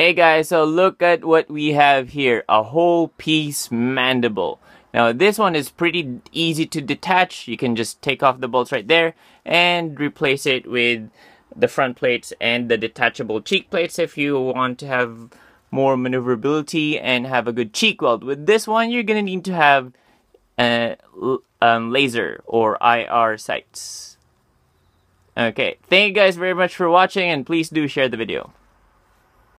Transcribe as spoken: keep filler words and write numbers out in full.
Okay guys, so look at what we have here, a whole piece mandible. Now this one is pretty easy to detach. You can just take off the bolts right there and replace it with the front plates and the detachable cheek plates if you want to have more maneuverability and have a good cheek weld. With this one, you're gonna need to have uh, um, laser or I R sights. Okay, thank you guys very much for watching, and please do share the video.